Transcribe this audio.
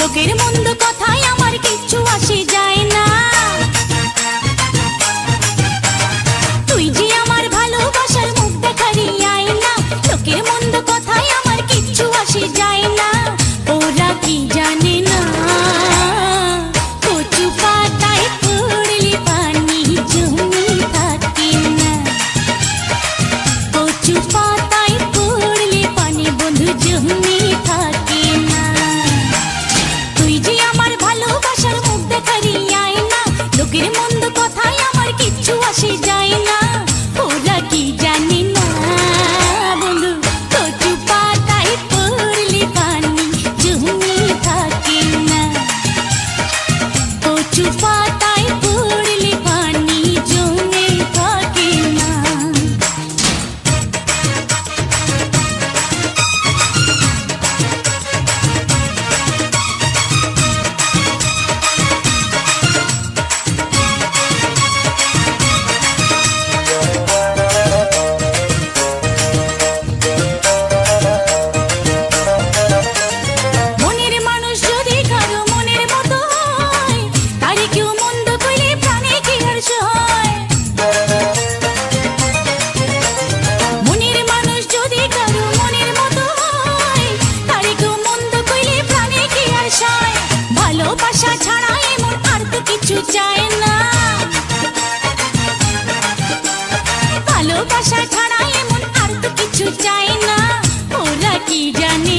লোকের মন্দ কথায় আমার কিচ্ছু আসে যায় না। তুই যে আমার ভালোবাসার মুখ দেখারি আয়না, লোকের মন্দ কথায় আমার কিচ্ছু আসে যায় না। ওরা কি জানে না কচু পাতায় পড়লে পানি জমে থাকে না। কচু পাতায় পড়লে পানি বন্ধু জমে থাকে না। তুই যে আমার ভালোবাসার মুখ দেখারি আয়না, লোকের মন্দ কথায় আমার কিচ্ছু আসে যায় না। ওরা কি জানে না বন্ধু কচু পাতায় পড়লে পানি জমে থাকে না। কচু পাতায় পড়লে পানি জমে থাকে না। মনের মানুষ যদি কারো মনের মতো হয়, তারে কেউ মন্দ কইলে প্রাণে কি হর্ষ হয়। মনের মানুষ যদি কারো মনের মতো হয়, তারে কেউ মন্দ কইলে প্রাণে কি হর্ষ হয়। ভালোবাসা ছাড়া এমন আর তো কিছু চায় না। ভালোবাসা ছাড়া এমন আর তো কিছু চায় না। ওরা কি জানে